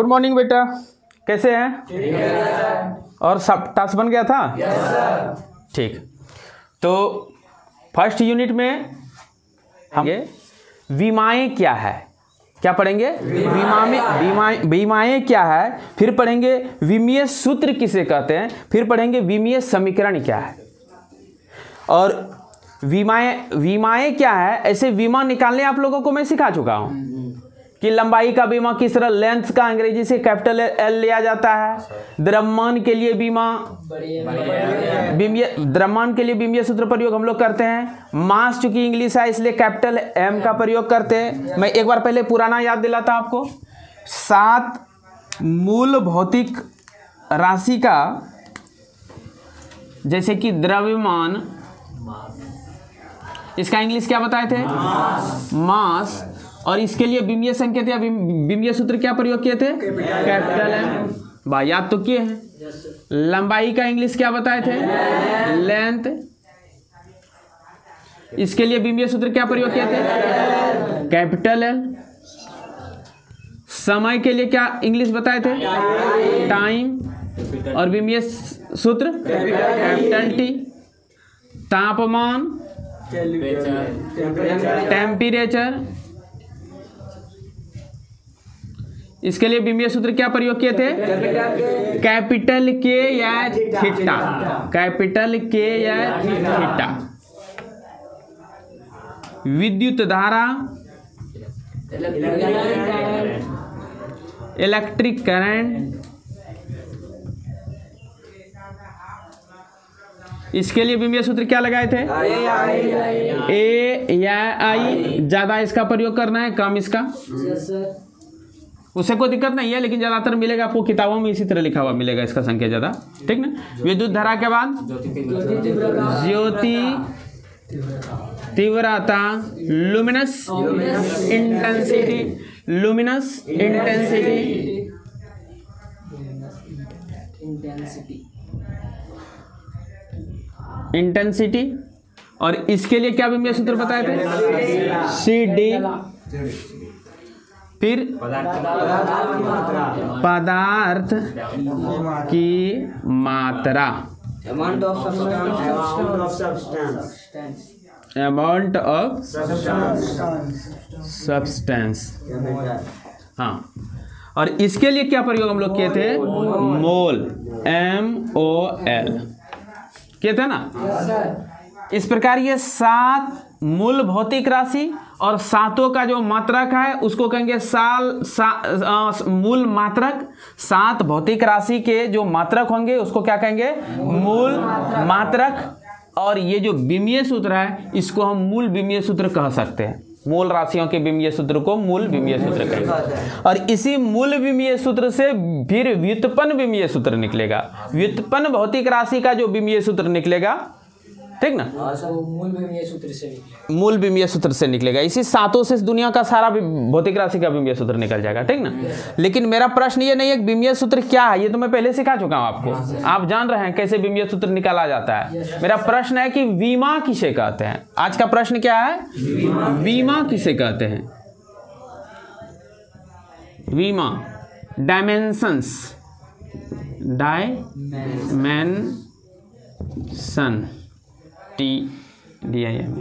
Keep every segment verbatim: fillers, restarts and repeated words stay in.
Morning बेटा, कैसे हैं? ठीक है। और सब टास्क बन गया था? Yes sir. ठीक, तो फर्स्ट यूनिट में हम विमाएं क्या है, क्या पढ़ेंगे? विमाएं विमाएं विमाएं क्या है, फिर पढ़ेंगे विमीय सूत्र किसे कहते हैं, फिर पढ़ेंगे विमीय समीकरण क्या है। और विमाएं विमाएं क्या है, ऐसे विमा निकालने आप लोगों को मैं सिखा चुका हूं कि लंबाई का बीमा किस तरह, लेंथ का अंग्रेजी से कैपिटल एल लिया जाता है। द्रव्यमान के लिए बीमा विमीय द्रव्यमान के लिए विमीय सूत्र प्रयोग हम लोग करते हैं। मास चूंकि इंग्लिश है इसलिए कैपिटल एम का प्रयोग करते हैं। मैं एक बार पहले पुराना याद दिलाता आपको। सात मूल भौतिक राशि का, जैसे कि द्रव्यमान, इसका इंग्लिश क्या बताए थे? मास, मास। और इसके लिए विमीय संकेत या विमीय सूत्र क्या प्रयोग किए थे? Capital M. बा याद तो किए हैं। लंबाई का इंग्लिश क्या बताए थे? लेंथ। इसके लिए विमीय सूत्र क्या प्रयोग किए थे? Capital L. समय के लिए क्या इंग्लिश बताए थे? टाइम। और विमीय सूत्र कैपिटल टी। तापमान, टेम्परेचर। इसके लिए विमीय सूत्र क्या प्रयोग किए थे? कैपिटल के या थीटा, कैपिटल के या थीटा। विद्युत धारा, इलेक्ट्रिक करंट। इसके लिए विमीय सूत्र क्या लगाए थे? ए या आई। ज्यादा इसका प्रयोग करना है, कम इसका। उससे कोई दिक्कत नहीं है, लेकिन ज्यादातर मिलेगा आपको किताबों में इसी तरह लिखा हुआ मिलेगा इसका संख्या ज्यादा, ठीक ना। विद्युत धारा के बाद ज्योति तीव्रता, luminous intensity, luminous intensity. Intensity. और इसके लिए क्या विमीय सूत्र बताए थे? C D. फिर पदार्थ की मात्रा, अमाउंट ऑफ सब्सटेंस। हाँ, और इसके लिए क्या प्रयोग हम लोग किए थे? मोल, एम ओ एल किए थे ना। इस प्रकार ये सात मूल भौतिक राशि और सातों का जो मात्रक है उसको कहेंगे साल सा, आ, मूल मात्रक। सात भौतिक राशि के जो मात्रक होंगे उसको क्या कहेंगे? मूल मात्रक। और ये जो विमीय सूत्र है इसको हम मूल विमीय सूत्र कह सकते हैं। मूल राशियों के विमीय सूत्र को मूल विमीय सूत्र कहेंगे। और इसी मूल विमीय सूत्र से फिर व्युत्पन्न विमीय सूत्र निकलेगा। व्युत्पन्न भौतिक राशि का जो विमीय सूत्र निकलेगा, ठीक ना, मूल विमीय सूत्र से निकलेगा। मूल विमीय सूत्र से निकलेगा। इसी सातों से दुनिया का सारा भौतिक राशि का विमीय सूत्र निकल जाएगा, ठीक ना। लेकिन मेरा प्रश्न ये नहीं है विमीय सूत्र क्या है, ये तो मैं पहले सिखा चुका हूं आपको। आप जान रहे हैं कैसे विमीय सूत्र निकाला जाता है। मेरा प्रश्न है कि विमा किसे कहते हैं। आज का प्रश्न क्या है? विमा किसे कहते हैं? विमा dimensions, dimension, T D I M.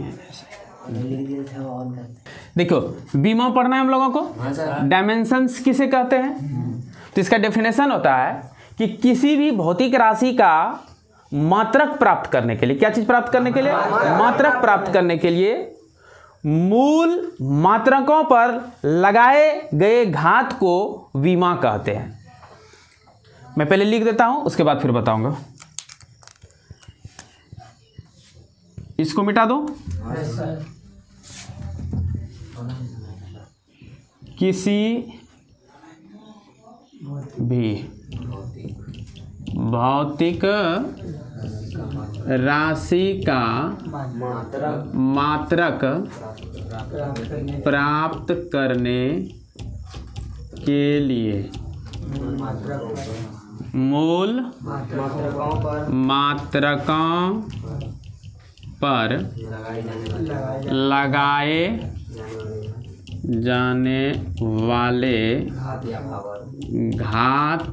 देखो विमा पढ़ना है हम लोगों को। डायमेंशंस किसे कहते हैं? तो इसका डेफिनेशन होता है कि किसी भी भौतिक राशि का मात्रक प्राप्त करने के लिए, क्या चीज प्राप्त करने के लिए? मात्रक प्राप्त करने के लिए मूल मात्रकों पर लगाए गए घात को विमा कहते हैं। मैं पहले लिख देता हूं, उसके बाद फिर बताऊंगा। इसको मिटा दो। किसी भी भौतिक राशि का मात्रक प्राप्त करने के लिए मूल मात्रकों पर लगाए जाने वाले घात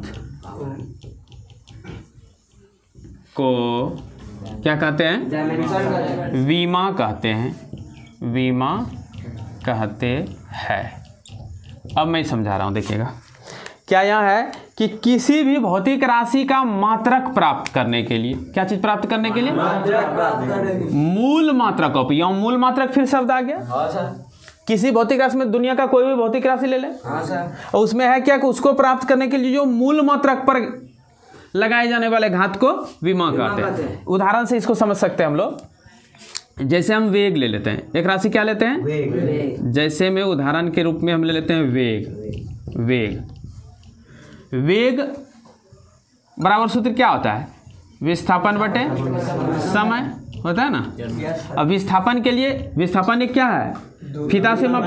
को क्या कहते हैं? विमा कहते हैं, विमा कहते हैं। अब मैं समझा रहा हूं, देखिएगा क्या यहाँ है कि किसी भी भौतिक राशि का मात्रक प्राप्त करने के लिए, क्या चीज प्राप्त करने के लिए? मूल मात्रक। यहाँ मूल मात्रक फिर शब्द आ गया। हाँ सर। किसी भौतिक राशि में, दुनिया का कोई भी भौतिक राशि ले ले, हाँ सर। और उसमें है क्या कि उसको प्राप्त करने के लिए जो मूल मात्रक पर लगाए जाने वाले घात को विमा कहते हैं। उदाहरण से इसको समझ सकते हैं हम लोग। जैसे हम वेग ले लेते हैं, एक राशि क्या लेते हैं? वेग। जैसे में उदाहरण के रूप में हम ले लेते हैं वेग। वेग वेग बराबर सूत्र क्या होता है? विस्थापन बटे समय होता है ना। अब विस्थापन के लिए, विस्थापन एक क्या है? फीता से माप।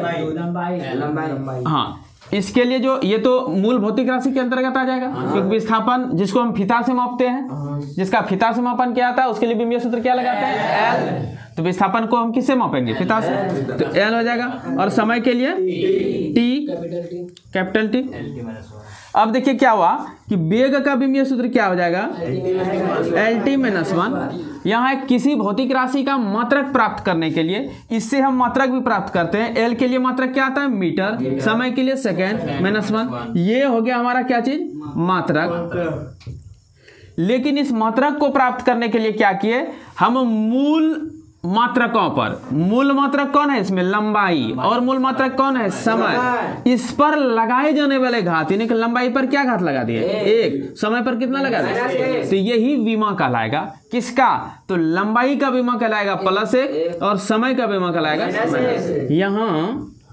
हाँ, इसके लिए जो ये तो मूल भौतिक राशि के अंतर्गत आ जाएगा, क्योंकि विस्थापन जिसको हम फीता से मापते हैं, जिसका फीता से मापन क्या आता है, उसके लिए विमीय सूत्र क्या लगाते हैं? एल। तो विस्थापन को हम किससे मापेंगे? फीता से, तो एल हो जाएगा। और समय के लिए टी, कैपिटल टी। अब देखिए क्या हुआ कि वेग का विमीय सूत्र क्या हो जाएगा? L T minus one. यहाँ किसी भौतिक राशि का मात्रक प्राप्त करने के लिए इससे हम मात्रक भी प्राप्त करते हैं। एल के लिए मात्रक क्या आता है? मीटर। समय के लिए सेकेंड माइनस वन। ये हो गया हमारा क्या चीज? मात्रक। लेकिन इस मात्रक को प्राप्त करने के लिए क्या किए हम? मूल मात्रकों पर, मूल मात्रक कौन है इसमें? लंबाई। और मूल मात्रक कौन है? समय। इस पर लगाए जाने वाले घात, यानी कि लंबाई पर क्या घात लगा दिए? एक। समय पर कितना लगा दिए? तो यही विमा कहलाएगा। किसका? तो लंबाई का विमा कहलाएगा प्लस एक, और समय का विमा कहलाएगा माइनस। यहाँ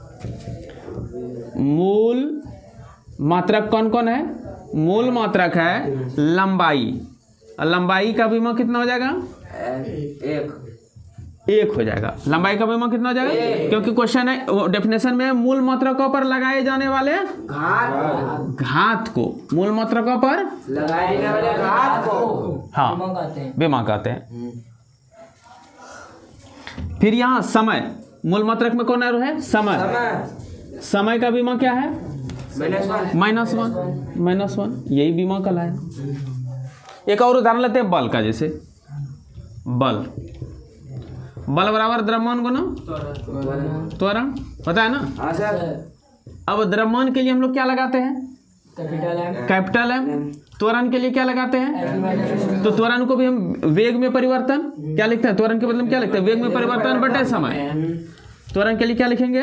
मूल मात्रक कौन कौन है? मूल मात्रक है लंबाई। लंबाई का विमा कितना हो जाएगा? एक। एक हो जाएगा। लंबाई का विमा कितना हो जाएगा? क्योंकि क्वेश्चन है, डेफिनेशन में मूल मात्रकों पर लगाए जाने वाले घात घात को, मूल मात्रकों पर लगाए जाने वाले घात को हाँ विमा कहते हैं। फिर यहाँ समय, मूल मात्रक में कौन है? समय। समय। समय का विमा क्या है? Minus one. Minus one. Minus one, यही विमा कहलाएगा। एक और उदाहरण लेते हैं बल का। जैसे बल, बल बराबर द्रव्यमान गुना त्वरण होता है ना। हाँ सर। अब द्रव्यमान के लिए हम लोग क्या लगाते हैं? Capital M. त्वरण के लिए क्या लगाते हैं? तो त्वरण को भी हम वेग में परिवर्तन क्या लिखते हैं? त्वरण के बदले में क्या लिखते हैं? वेग में परिवर्तन बटे समय। त्वरण के लिए क्या लिखेंगे?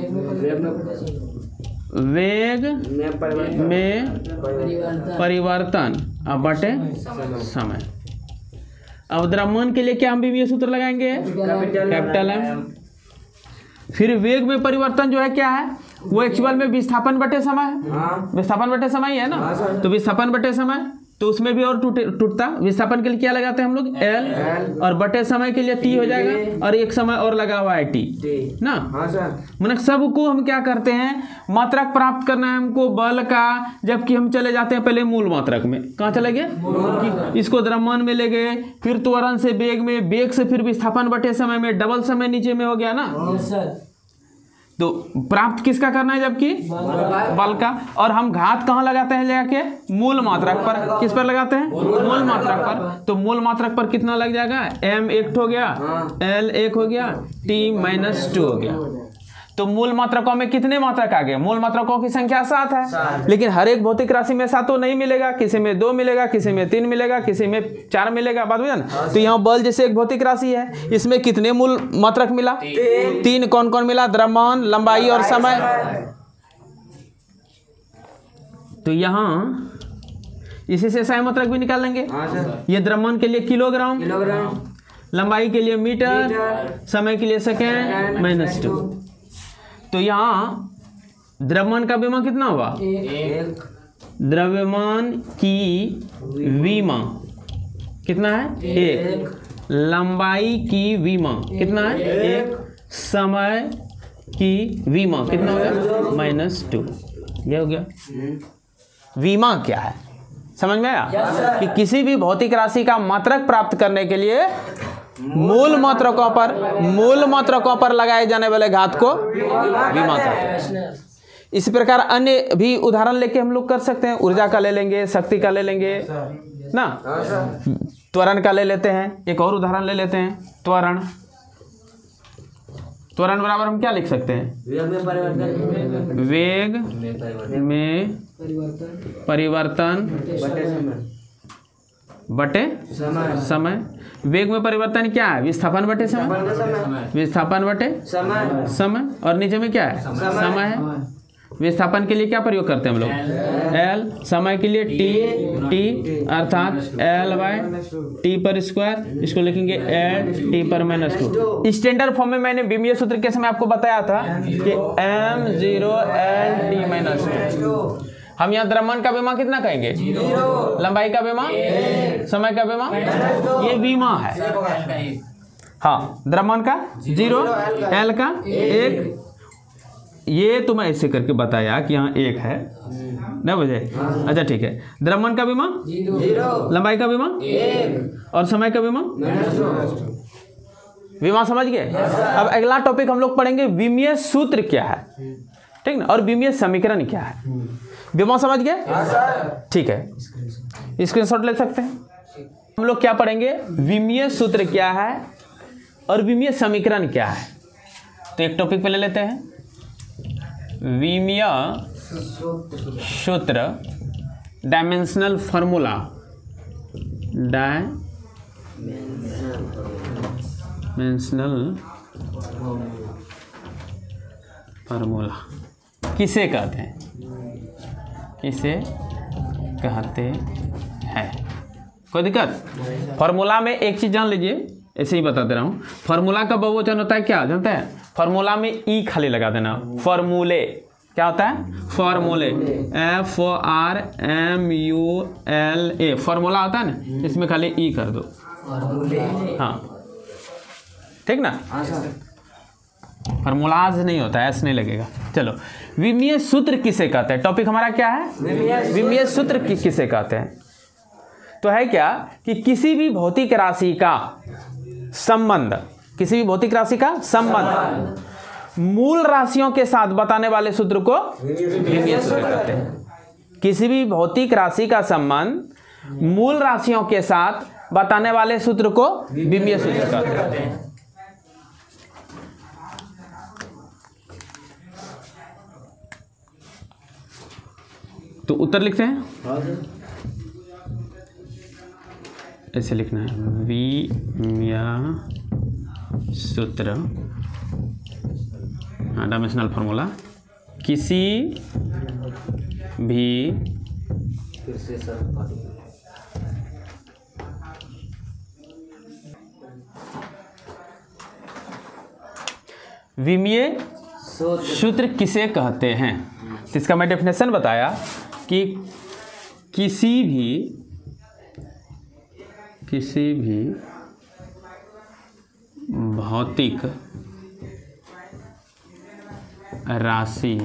वेग में परिवर्तन अब बटे समय। अब द्रव्यमान के लिए क्या हम विमीय सूत्र लगाएंगे? Capital M. फिर वेग में परिवर्तन जो है क्या है? वो एक्चुअल में विस्थापन बटे समय है। विस्थापन बटे समय ही है ना। तो विस्थापन बटे समय, तो उसमें भी और टूटे टूटता। विस्थापन के लिए क्या लगाते हैं हम लोग? एल। और बटे समय के लिए टी हो जाएगा, और एक समय और लगा हुआ है टी ना। हाँ सर। मतलब सबको हम क्या करते हैं? मात्रक प्राप्त करना है हमको बल का, जबकि हम चले जाते हैं पहले मूल मात्रक में। कहाँ चले गए? इसको द्रव्यमान में ले गए, फिर त्वरण से वेग में, वेग से फिर विस्थापन बटे समय में, डबल समय नीचे में हो गया ना। तो प्राप्त किसका करना है? जबकि बल का। और हम घात कहाँ लगाते हैं? लेके मूल मात्रक पर। किस पर लगाते हैं? मूल मात्रक पर। तो मूल मात्रक पर कितना लग जाएगा? एम एक हो गया, एल एक हो गया, टी माइनस टू हो गया। तो मूल मात्रकों में कितने मात्रक आ गए? मूल मात्रकों की संख्या सात है। लेकिन हर एक भौतिक राशि में सातों नहीं मिलेगा, किसी में दो मिलेगा, किसी में तीन मिलेगा, किसी में चार मिलेगा। बात हुई ना। तो यहाँ बल जैसे एक भौतिक राशि है, इसमें कितने मूल मात्रक मिला? तीन। कौन कौन मिला? द्रव्यमान, लंबाई और समय। तो यहाँ इसी से समय मात्रक भी निकाल लेंगे। ये द्रव्यमान के लिए किलोग्राम, लंबाई के लिए मीटर, समय के लिए सेकेंड माइनस टू। तो यहाँ द्रव्यमान का विमा कितना होगा? एक। द्रव्यमान की विमा कितना है? एक। लंबाई की विमा कितना है? एक। समय की विमा कितना हो गया? Minus two. ये हो गया। विमा क्या है? समझ में आया? कि किसी भी भौतिक राशि का मात्रक प्राप्त करने के लिए मूल मात्रकों पर मूल मात्रकों पर लगाए जाने वाले घात को विमा कहते हैं। इसी प्रकार अन्य भी उदाहरण लेके हम लोग कर सकते हैं। ऊर्जा का ले लेंगे, शक्ति का ले लेंगे ना, त्वरण का ले लेते हैं। एक और उदाहरण ले लेते हैं, त्वरण। त्वरण बराबर हम क्या लिख सकते हैं? वेग में परिवर्तन, वेग में परिवर्तन बटे समय, बटे समय, समय। वेग में परिवर्तन क्या है? विस्थापन बटे समय, बटे समय, विस्थापन बटे समय, समय। और नीचे में क्या है? समय है। विस्थापन के लिए क्या प्रयोग करते हैं हम लोग? एल। समय के लिए टी, टी अर्थात एल बाय टी पर स्क्वायर, इसको लिखेंगे एल टी पर माइनस टू। स्टैंडर्ड फॉर्म में मैंने विमीय सूत्र के समय आपको बताया था कि M zero L T minus two. हम यहाँ द्रव्यमान का विमा कितना कहेंगे? लंबाई का विमा, समय का विमा, ये विमा है। हाँ, द्रव्यमान का जीरो, एल का एक। ये तो मैं ऐसे करके बताया कि यहाँ एक है ना, बजे। अच्छा ठीक है। द्रव्यमान का विमा जीरो, लंबाई का विमा एक, और समय का विमा विमा। समझ गए? अब अगला टॉपिक हम लोग पढ़ेंगे विमीय सूत्र क्या है, ठीक ना, और विमीय समीकरण क्या है। विमा समझ गए? ठीक है, स्क्रीनशॉट ले सकते हैं। हम लोग क्या पढ़ेंगे? विमीय सूत्र क्या है और विमीय समीकरण क्या है। तो एक टॉपिक पे ले लेते हैं, विमीय सूत्र, डायमेंशनल फार्मूला, डायमेंशनल फार्मूला किसे कहते हैं? किसे कहते हैं? कोई दिक्कत? फार्मूला में एक चीज जान लीजिए, ऐसे ही बता दे रहा हूँ। फार्मूला का बहुवचन होता है क्या जानते हैं? फार्मूला में ई खाली लगा देना। फार्मूले क्या होता है? फार्मूले, F O R M U L A, formula होता है ना, इसमें खाली ई कर दो। हाँ ठीक ना, फार्मूलाज नहीं होता है, ऐसे नहीं लगेगा। चलो, विमीय सूत्र किसे कहते हैं? टॉपिक हमारा क्या है? विमीय सूत्र कि, किसे कहते हैं? तो है क्या कि किसी भी भौतिक राशि का संबंध, किसी भी भौतिक राशि का संबंध मूल राशियों के साथ बताने वाले सूत्र को विमीय सूत्र कहते हैं। किसी भी भौतिक राशि का संबंध मूल राशियों के साथ बताने वाले सूत्र को विमीय सूत्र कहते हैं। तो उत्तर लिखते हैं, ऐसे लिखना है, विमीय सूत्र, हाँ, डायमेंशनल फार्मूला, किसी भी फिर से सर विमीय सूत्र किसे कहते हैं? तो इसका मैं डेफिनेशन बताया कि किसी भी किसी भी भौतिक राशि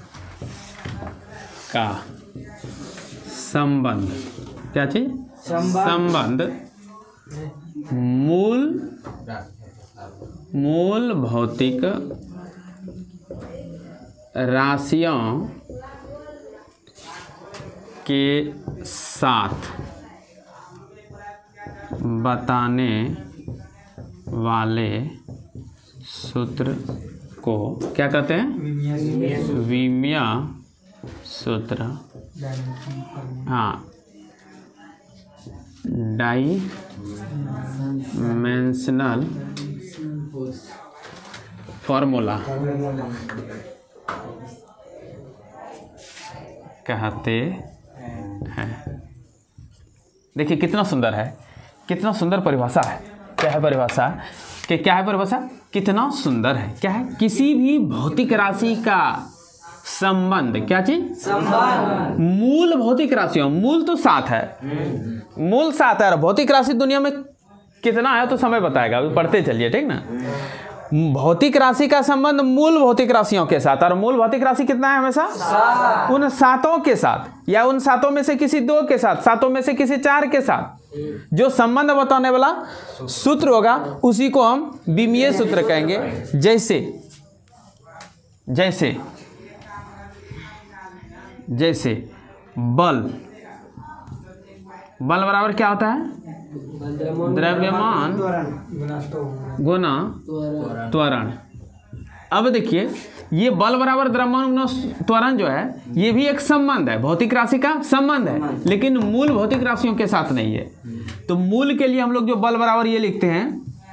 का संबंध, क्या चीज? संबंध मूल मूल भौतिक राशियों के साथ बताने वाले सूत्र को क्या कहते हैं? विमीय सूत्र। हाँ, डायमेंशनल फॉर्मूला कहते हैं। देखिए कितना सुंदर है, कितना सुंदर परिभाषा है। क्या है परिभाषा? कि क्या है परिभाषा? कितना सुंदर है। क्या है? किसी भी भौतिक राशि का संबंध, क्या चीज? संबंध मूल भौतिक राशियों, मूल तो सात है, मूल सात है, और भौतिक राशि दुनिया में कितना है तो समय बताएगा, अभी पढ़ते चलिए, ठीक ना। भौतिक राशि का संबंध मूल भौतिक राशियों के साथ, और मूल भौतिक राशि कितना है? हमेशा सात। उन सातों के साथ, या उन सातों में से किसी दो के साथ, सातों में से किसी चार के साथ जो संबंध बताने वाला सूत्र होगा उसी को हम विमीय सूत्र कहेंगे। जैसे जैसे जैसे बल, बल बराबर क्या होता है? द्रव्यमान गुना त्वरण। अब देखिए ये बल बराबर द्रव्यमान गुना त्वरण जो है ये भी एक संबंध है, भौतिक राशि का संबंध है, लेकिन मूल भौतिक राशियों के साथ नहीं है। तो मूल के लिए हम लोग जो बल बराबर ये लिखते हैं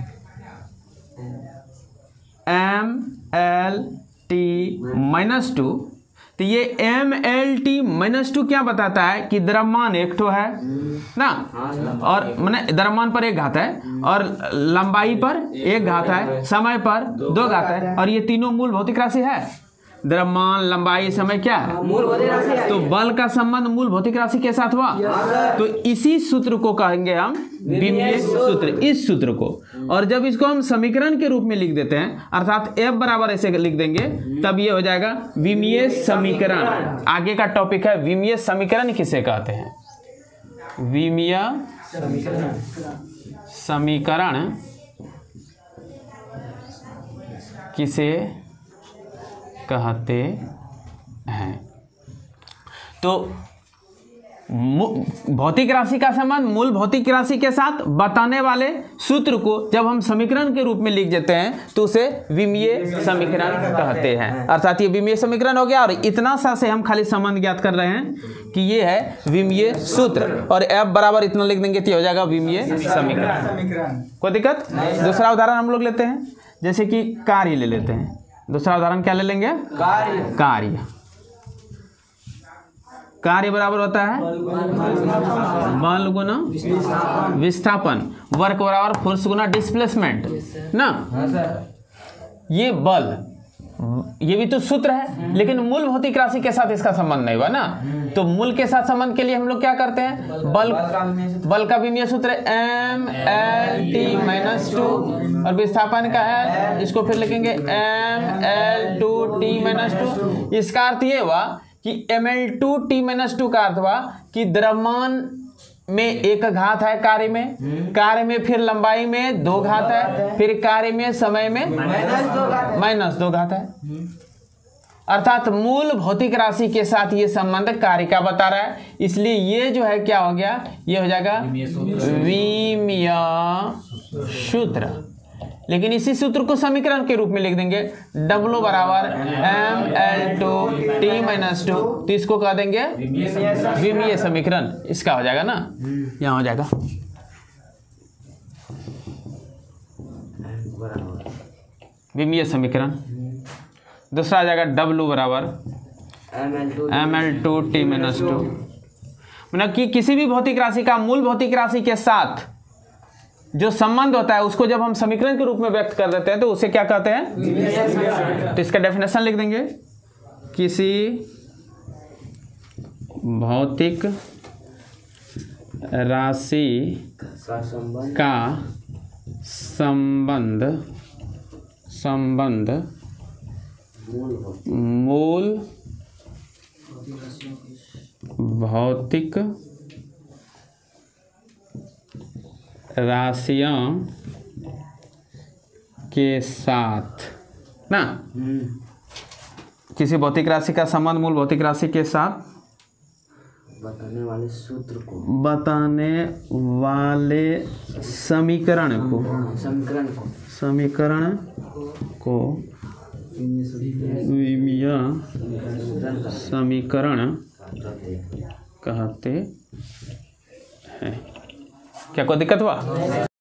M L T minus two. तो ये M L T minus two क्या बताता है कि द्रव्यमान एक ठो है ना, और माने द्रव्यमान पर एक घात है, और लंबाई पर एक घात है, समय पर दो घात है, और ये तीनों मूल भौतिक राशि है। द्रव्यमान, लंबाई, समय क्या है? मूल भौतिक राशि है। तो बल का संबंध मूल भौतिक राशि के साथ हुआ। तो इसी सूत्र को कहेंगे हम विमीय सूत्र, इस सूत्र को। और जब इसको हम समीकरण के रूप में लिख देते हैं, अर्थात F बराबर ऐसे लिख देंगे, तब ये हो जाएगा विमीय समीकरण। आगे का टॉपिक है विमीय समीकरण किसे कहते हैं? विमीय समीकरण किसे कहते हैं? तो भौतिक राशि का संबंध मूल भौतिक राशि के साथ बताने वाले सूत्र को जब हम समीकरण के रूप में लिख देते हैं तो उसे विमीय समीकरण कहते हैं। अर्थात ये विमीय समीकरण हो गया, और इतना सा से हम खाली संबंध ज्ञात कर रहे हैं कि ये है विमीय सूत्र, और F बराबर इतना लिख देंगे तो हो जाएगा विमीय समीकरण। कोई दिक्कत? दूसरा उदाहरण हम लोग लेते हैं, जैसे कि कार्य ले लेते हैं। दूसरा उदाहरण क्या ले लेंगे? कार्य। कार्य कार्य बराबर होता है बल गुना विस्थापन, वर्क बराबर फोर्स गुना डिस्प्लेसमेंट ना। ये बल, ये भी तो सूत्र है, लेकिन मूल भौतिक राशि के साथ इसका संबंध नहीं हुआ ना। तो मूल के साथ संबंध के लिए हम लोग क्या करते हैं? बल बल का विमीय सूत्र M L T minus two, और विस्थापन का है, इसको फिर लिखेंगे M L two T minus two. इसका अर्थ ये हुआ कि M L two T minus two का अर्थ हुआ कि द्रव्यमान में एक घात है, कार्य में कार्य में फिर लंबाई में दो घात है, फिर कार्य में समय में माइनस दो घात है। अर्थात मूल भौतिक राशि के साथ ये संबंध कार्य का बता रहा है, इसलिए ये जो है क्या हो गया? ये हो जाएगा विमीय सूत्र। लेकिन इसी सूत्र को समीकरण के रूप में लिख देंगे W बराबर M L two T minus two, तो इसको कह देंगे विमीय समीकरण। इसका हो जाएगा ना, यहाँ हो जाएगा विमीय समीकरण। दूसरा आ जाएगा W बराबर M L two T minus two. मतलब कि किसी भी भौतिक राशि का मूल भौतिक राशि के साथ जो संबंध होता है उसको जब हम समीकरण के रूप में व्यक्त कर देते हैं तो उसे क्या कहते हैं? तो इसका डेफिनेशन लिख देंगे, किसी भौतिक राशि का संबंध संबंध मूल भौतिक राशियों के साथ ना। किसी भौतिक राशि का संबंध मूल भौतिक राशि के साथ बताने वाले सूत्र को बताने वाले समीकरण को समीकरण को समीकरण को विमीय समीकरण कहते हैं। क्या कोई दिक्कत हुआ?